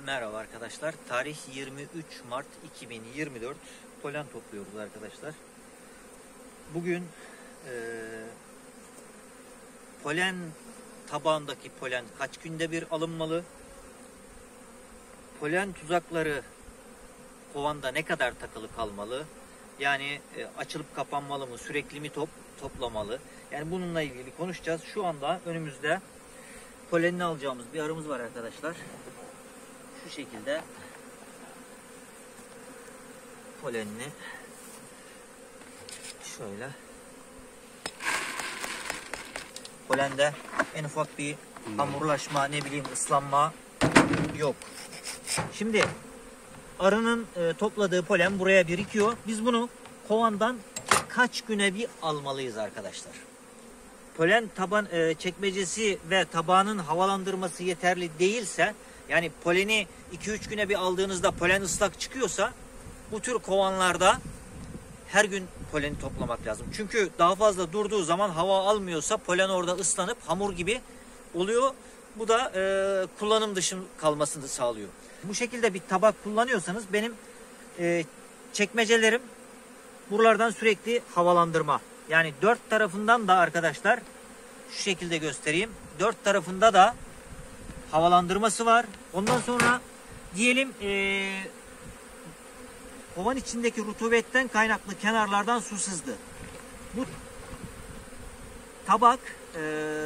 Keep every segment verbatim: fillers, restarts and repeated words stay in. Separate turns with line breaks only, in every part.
Merhaba arkadaşlar. Tarih yirmi üç Mart iki bin yirmi dört. Polen topluyoruz arkadaşlar. Bugün e, polen tabağındaki polen kaç günde bir alınmalı? Polen tuzakları kovanda ne kadar takılı kalmalı? Yani e, açılıp kapanmalı mı? Sürekli mi top, toplamalı? Yani bununla ilgili konuşacağız. Şu anda önümüzde polenini alacağımız bir arımız var arkadaşlar. Şu şekilde polenini şöyle, polende en ufak bir hamurlaşma, ne bileyim ıslanma yok. Şimdi arının e, topladığı polen buraya birikiyor. Biz bunu kovandan kaç güne bir almalıyız arkadaşlar? Polen taban e, çekmecesi ve tabağının havalandırması yeterli değilse, yani poleni iki üç güne bir aldığınızda polen ıslak çıkıyorsa, bu tür kovanlarda her gün poleni toplamak lazım. Çünkü daha fazla durduğu zaman, hava almıyorsa polen orada ıslanıp hamur gibi oluyor. Bu da e, kullanım dışı kalmasını sağlıyor. Bu şekilde bir tabak kullanıyorsanız, benim e, çekmecelerim buralardan sürekli havalandırma. Yani dört tarafından da arkadaşlar, şu şekilde göstereyim. Dört tarafında da havalandırması var. Ondan sonra diyelim e, kovan içindeki rutubetten kaynaklı kenarlardan su sızdı. Bu tabak e,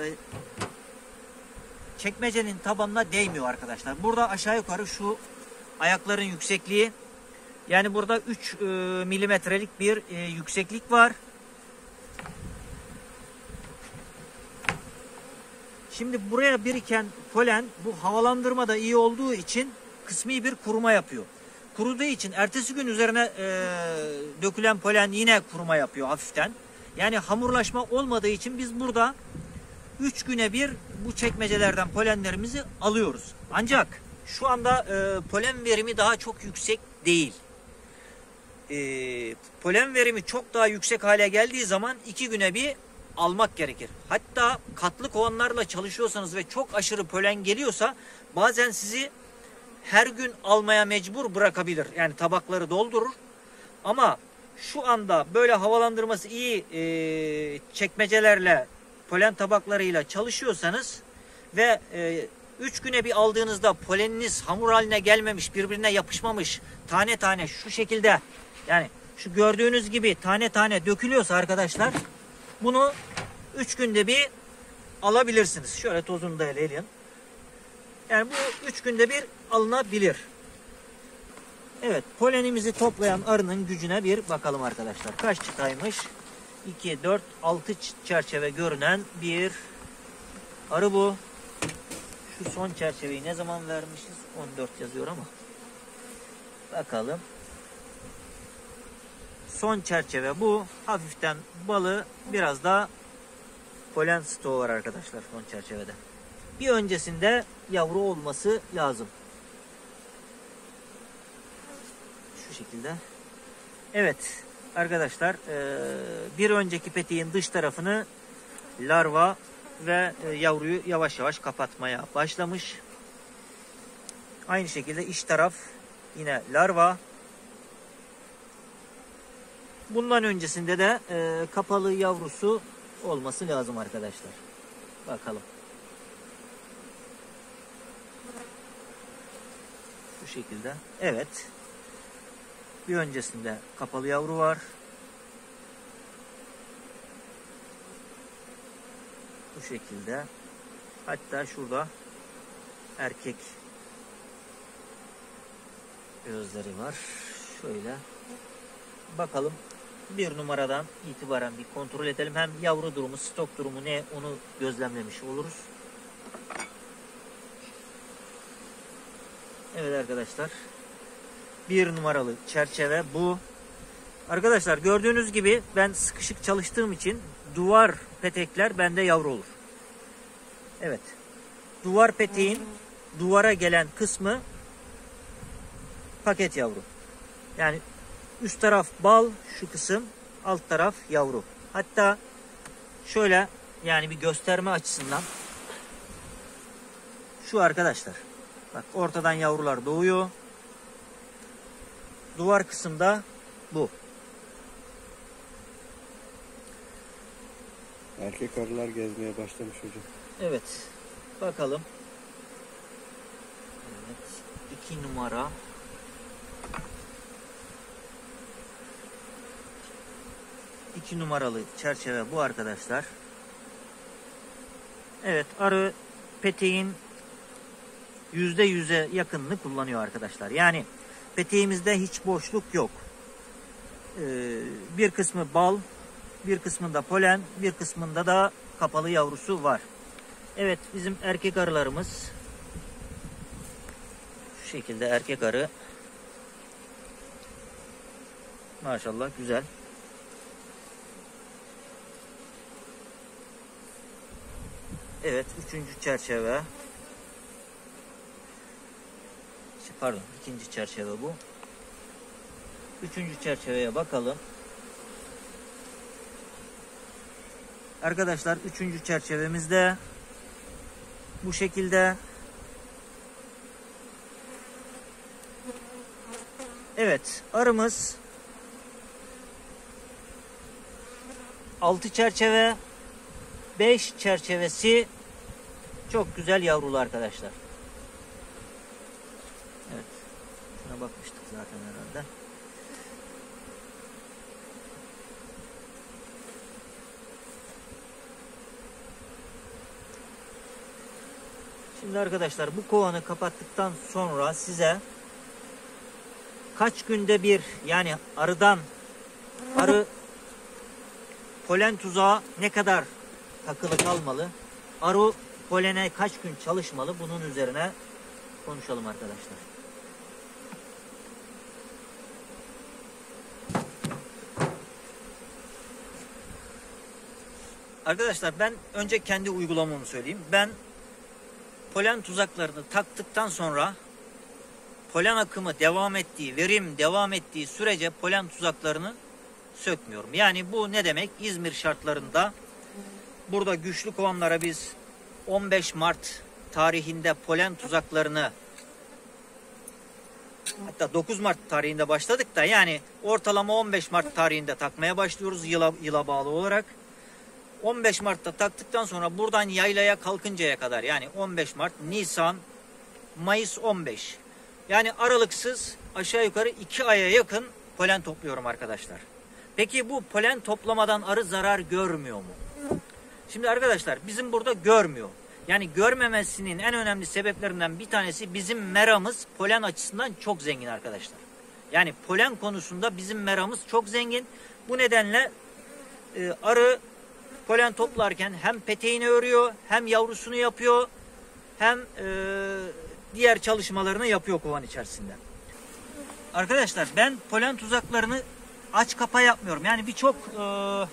çekmecenin tabanına değmiyor arkadaşlar. Burada aşağı yukarı şu ayakların yüksekliği, yani burada üç e, milimetrelik bir e, yükseklik var. Şimdi buraya biriken polen, bu havalandırma da iyi olduğu için kısmi bir kuruma yapıyor. Kuruduğu için ertesi gün üzerine e, dökülen polen yine kuruma yapıyor hafiften. Yani hamurlaşma olmadığı için biz burada üç güne bir bu çekmecelerden polenlerimizi alıyoruz. Ancak şu anda e, polen verimi daha çok yüksek değil. E, polen verimi çok daha yüksek hale geldiği zaman iki güne bir almak gerekir. Hatta katlı kovanlarla çalışıyorsanız ve çok aşırı polen geliyorsa, bazen sizi her gün almaya mecbur bırakabilir. Yani tabakları doldurur. Ama şu anda böyle havalandırması iyi e, çekmecelerle, polen tabaklarıyla çalışıyorsanız ve üç e, güne bir aldığınızda poleniniz hamur haline gelmemiş, birbirine yapışmamış, tane tane şu şekilde, yani şu gördüğünüz gibi tane tane dökülüyorsa arkadaşlar, bunu üç günde bir alabilirsiniz. Şöyle tozunu da eleyelim. Yani bu üç günde bir alınabilir. Evet, polenimizi toplayan arının gücüne bir bakalım arkadaşlar. Kaç çıtaymış? iki, dört, altı çerçeve görünen bir arı bu. Şu son çerçeveyi ne zaman vermişiz? on dört yazıyor ama. Bakalım. Son çerçeve bu. Hafiften balı, biraz da polen stoğu var arkadaşlar son çerçevede. Bir öncesinde yavru olması lazım. Şu şekilde. Evet arkadaşlar, bir önceki peteğin dış tarafını larva ve yavruyu yavaş yavaş kapatmaya başlamış. Aynı şekilde iç taraf yine larva. Bundan öncesinde de e, kapalı yavrusu olması lazım arkadaşlar. Bakalım. Bu şekilde. Evet. Bir öncesinde kapalı yavru var. Bu şekilde. Hatta şurada erkek gözleri var. Şöyle. Bakalım. Bir numaradan itibaren bir kontrol edelim. Hem yavru durumu, stok durumu ne, onu gözlemlemiş oluruz. Evet arkadaşlar. Bir numaralı çerçeve bu. Arkadaşlar gördüğünüz gibi ben sıkışık çalıştığım için duvar petekler bende yavru olur. Evet. Duvar peteğin duvara gelen kısmı paket yavru. Yani üst taraf bal, şu kısım, alt taraf yavru. Hatta şöyle, yani bir gösterme açısından, şu arkadaşlar. Bak ortadan yavrular doğuyor. Duvar kısımda bu.
Erkek arılar gezmeye başlamış hocam.
Evet. Bakalım. Evet. iki numara. iki numaralı çerçeve bu arkadaşlar. Evet, arı peteğin yüzde yüze yakınını kullanıyor arkadaşlar. Yani peteğimizde hiç boşluk yok. Ee, bir kısmı bal, bir kısmında polen, bir kısmında da kapalı yavrusu var. Evet, bizim erkek arılarımız şu şekilde erkek arı. Maşallah güzel. Evet, üçüncü çerçeve. Pardon, ikinci çerçeve bu. Üçüncü çerçeveye bakalım. Arkadaşlar, üçüncü çerçevemizde bu şekilde. Evet, arımız altı çerçeve, beş çerçevesi çok güzel yavrulu arkadaşlar. Evet. Şuna bakmıştık zaten herhalde. Şimdi arkadaşlar bu kovanı kapattıktan sonra size kaç günde bir, yani arıdan arı polen tuzağı ne kadar takılı kalmalı, arı polene kaç gün çalışmalı, bunun üzerine konuşalım arkadaşlar. Arkadaşlar ben önce kendi uygulamamı söyleyeyim. Ben polen tuzaklarını taktıktan sonra polen akımı devam ettiği, verim devam ettiği sürece polen tuzaklarını sökmüyorum. Yani bu ne demek? İzmir şartlarında burada güçlü kovanlara biz on beş Mart tarihinde polen tuzaklarını, hatta dokuz Mart tarihinde başladık da yani ortalama on beş Mart tarihinde takmaya başlıyoruz yıla, yıla bağlı olarak. on beş Mart'ta taktıktan sonra buradan yaylaya kalkıncaya kadar, yani on beş Mart, Nisan, Mayıs on beş. Yani aralıksız aşağı yukarı iki aya yakın polen topluyorum arkadaşlar. Peki bu polen toplamadan arı zarar görmüyor mu? Şimdi arkadaşlar bizim burada görmüyor. Yani görmemesinin en önemli sebeplerinden bir tanesi, bizim meramız polen açısından çok zengin arkadaşlar. Yani polen konusunda bizim meramız çok zengin. Bu nedenle e, arı polen toplarken hem peteğini örüyor, hem yavrusunu yapıyor, hem e, diğer çalışmalarını yapıyor kovan içerisinde. Arkadaşlar ben polen tuzaklarını aç kapa yapmıyorum. Yani birçok e,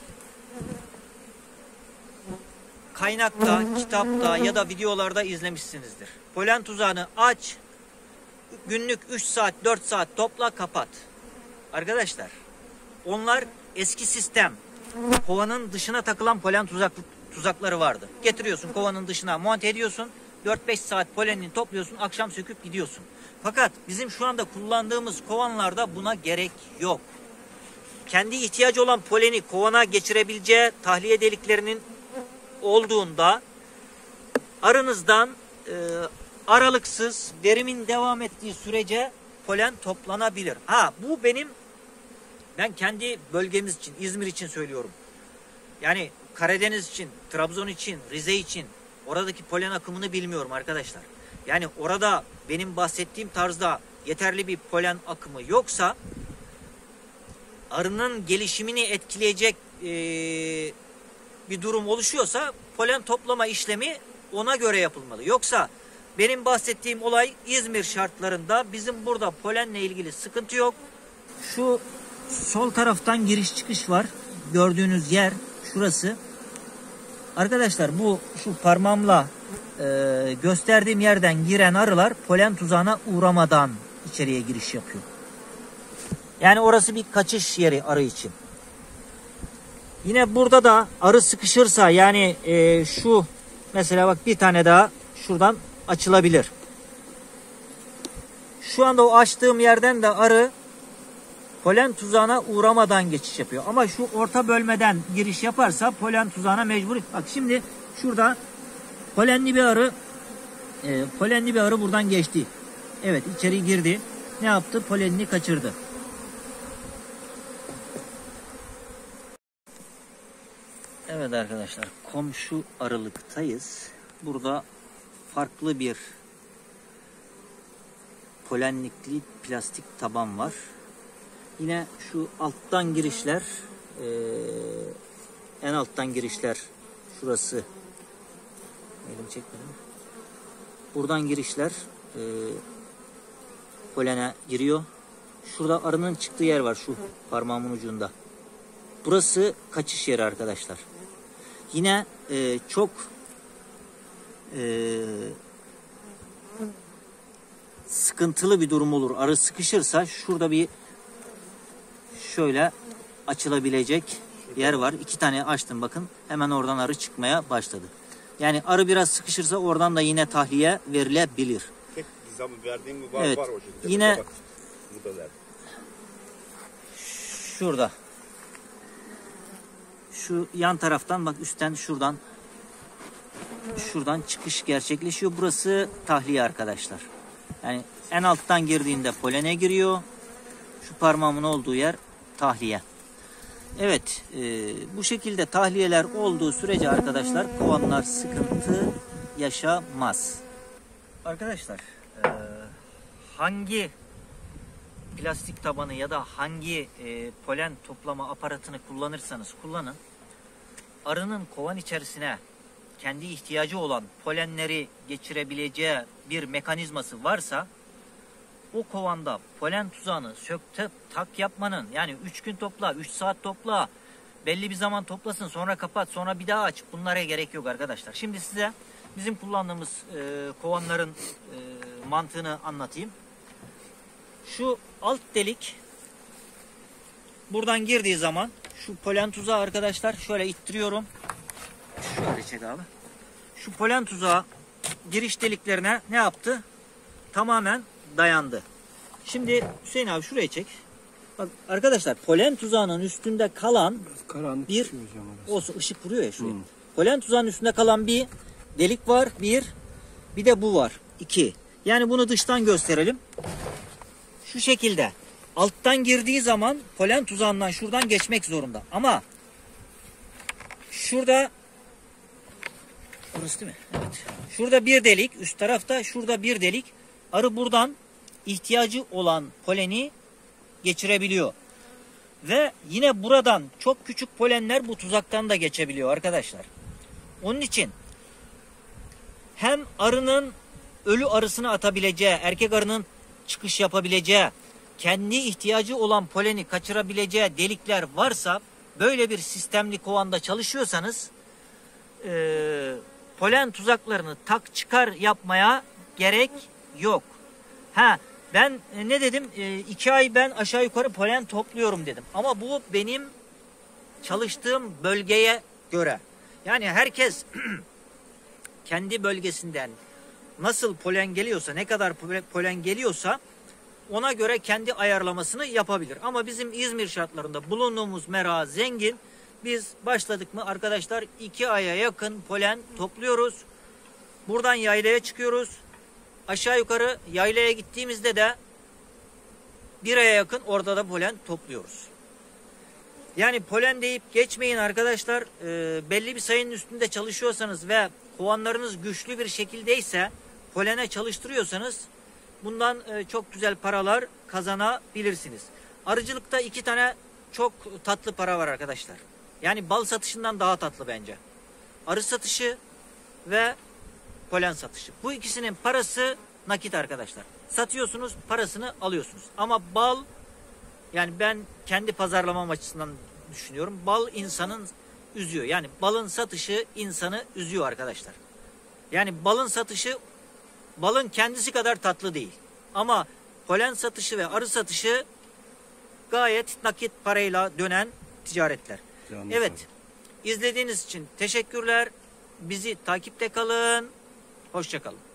kaynakta, kitapta ya da videolarda izlemişsinizdir. Polen tuzağını aç, günlük üç saat, dört saat topla, kapat. Arkadaşlar onlar eski sistem. Kovanın dışına takılan polen tuzak, tuzakları vardı. Getiriyorsun, kovanın dışına monte ediyorsun. dört beş saat polenini topluyorsun, akşam söküp gidiyorsun. Fakat bizim şu anda kullandığımız kovanlarda buna gerek yok. Kendi ihtiyacı olan poleni kovana geçirebileceği tahliye deliklerinin olduğunda arınızdan e, aralıksız verimin devam ettiği sürece polen toplanabilir. Ha bu benim ben kendi bölgemiz için, İzmir için söylüyorum. Yani Karadeniz için, Trabzon için, Rize için oradaki polen akımını bilmiyorum arkadaşlar. Yani orada benim bahsettiğim tarzda yeterli bir polen akımı yoksa arının gelişimini etkileyecek e, bir durum oluşuyorsa polen toplama işlemi ona göre yapılmalı. Yoksa benim bahsettiğim olay İzmir şartlarında bizim burada polenle ilgili sıkıntı yok. Şu sol taraftan giriş çıkış var. Gördüğünüz yer şurası. Arkadaşlar bu şu parmağımla e, gösterdiğim yerden giren arılar polen tuzağına uğramadan içeriye giriş yapıyor. Yani orası bir kaçış yeri arı için. Yine burada da arı sıkışırsa, yani e, şu mesela bak bir tane daha şuradan açılabilir. Şu anda o açtığım yerden de arı polen tuzağına uğramadan geçiş yapıyor. Ama şu orta bölmeden giriş yaparsa polen tuzağına mecbur. Bak şimdi şurada polenli bir arı e, polenli bir arı buradan geçti. Evet, içeri girdi. Ne yaptı? Polenini kaçırdı. Evet arkadaşlar, komşu arılıktayız. Burada farklı bir polenlikli plastik taban var. Yine şu alttan girişler, e, en alttan girişler şurası. Elim çekmedim. Buradan girişler e, polene giriyor. Şurada arının çıktığı yer var, şu parmağımın ucunda. Burası kaçış yeri arkadaşlar. Yine e, çok e, sıkıntılı bir durum olur. Arı sıkışırsa şurada bir şöyle açılabilecek yer var. İki tane açtım bakın. Hemen oradan arı çıkmaya başladı. Yani arı biraz sıkışırsa oradan da yine tahliye verilebilir.
Tek gizamı verdiğin mi var,
Evet.
var o şekilde.
Yine
Bak, burada ver.
şurada. Şu yan taraftan bak, üstten şuradan şuradan çıkış gerçekleşiyor. Burası tahliye arkadaşlar. Yani en alttan girdiğinde polene giriyor. Şu parmağımın olduğu yer tahliye. Evet, e, bu şekilde tahliyeler olduğu sürece arkadaşlar kovanlar sıkıntı yaşamaz. Arkadaşlar, e, hangi plastik tabanı ya da hangi e, polen toplama aparatını kullanırsanız kullanın, arının kovan içerisine kendi ihtiyacı olan polenleri geçirebileceği bir mekanizması varsa, o kovanda polen tuzağını sökte tak yapmanın, yani üç gün topla, üç saat topla, belli bir zaman toplasın, sonra kapat, sonra bir daha aç, bunlara gerek yok arkadaşlar. Şimdi size bizim kullandığımız e, kovanların e, mantığını anlatayım. Şu alt delik buradan girdiği zaman şu polen tuzağı arkadaşlar, şöyle ittiriyorum. Şöyle çek abi. Şu polen tuzağı giriş deliklerine ne yaptı? Tamamen dayandı. Şimdi Hüseyin abi şuraya çek. Bak arkadaşlar, polen tuzağının üstünde kalan
Karanlık
bir
düşüyor hocam orası.
olsun, ışık vuruyor ya şuraya.
Hmm.
Polen tuzağının üstünde kalan bir delik var. Bir. Bir de bu var. İki. Yani bunu dıştan gösterelim. Şu şekilde. Alttan girdiği zaman polen tuzağından şuradan geçmek zorunda. Ama şurada, orası değil mi? Evet. Şurada bir delik, üst tarafta şurada bir delik. Arı buradan ihtiyacı olan poleni geçirebiliyor. Ve yine buradan çok küçük polenler bu tuzaktan da geçebiliyor arkadaşlar. Onun için hem arının ölü arısını atabileceği, erkek arının çıkış yapabileceği, kendi ihtiyacı olan poleni kaçırabileceği delikler varsa, böyle bir sistemli kovanda çalışıyorsanız e, polen tuzaklarını tak çıkar yapmaya gerek yok. Ha, ben e, ne dedim? E, iki ay ben aşağı yukarı polen topluyorum dedim. Ama bu benim çalıştığım bölgeye göre. Yani herkes kendi bölgesinden nasıl polen geliyorsa, ne kadar polen geliyorsa ona göre kendi ayarlamasını yapabilir. Ama bizim İzmir şartlarında bulunduğumuz mera zengin. Biz başladık mı arkadaşlar iki aya yakın polen topluyoruz. Buradan yaylaya çıkıyoruz. Aşağı yukarı yaylaya gittiğimizde de bir aya yakın orada da polen topluyoruz. Yani polen deyip geçmeyin arkadaşlar. E, belli bir sayının üstünde çalışıyorsanız ve kovanlarınız güçlü bir şekildeyse, polene çalıştırıyorsanız bundan e, çok güzel paralar kazanabilirsiniz. Arıcılıkta iki tane çok tatlı para var arkadaşlar. Yani bal satışından daha tatlı bence. Arı satışı ve polen satışı. Bu ikisinin parası nakit arkadaşlar. Satıyorsunuz, parasını alıyorsunuz. Ama bal, yani ben kendi pazarlamam açısından düşünüyorum. Bal insanın üzüyor. Yani balın satışı insanı üzüyor arkadaşlar. Yani balın satışı balın kendisi kadar tatlı değil. Ama polen satışı ve arı satışı gayet nakit parayla dönen ticaretler.
Canlı
Evet.
tabii.
İzlediğiniz için teşekkürler. Bizi takipte kalın. Hoşça kalın.